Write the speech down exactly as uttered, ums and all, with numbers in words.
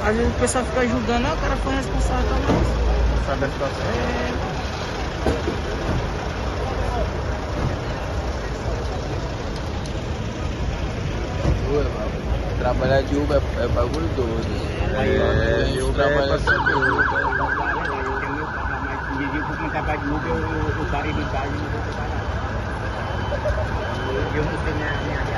Às vezes o pessoal fica julgando, ah, o cara foi responsável, tá, mas Sabe a situação? é... Trabalhar de Uber é, é bagulho doido. É, de Uber é pra ser doido. Mas me digo que quem trabalha de Uber, eu parei de casa e não vou trabalhar. Eu não tenho minha